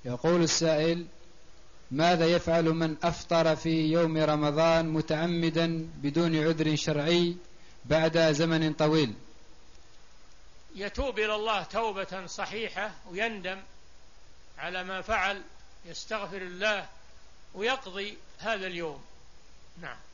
يقول السائل: ماذا يفعل من أفطر في يوم رمضان متعمدا بدون عذر شرعي بعد زمن طويل؟ يتوب إلى الله توبة صحيحة ويندم على ما فعل، يستغفر الله ويقضي هذا اليوم. نعم.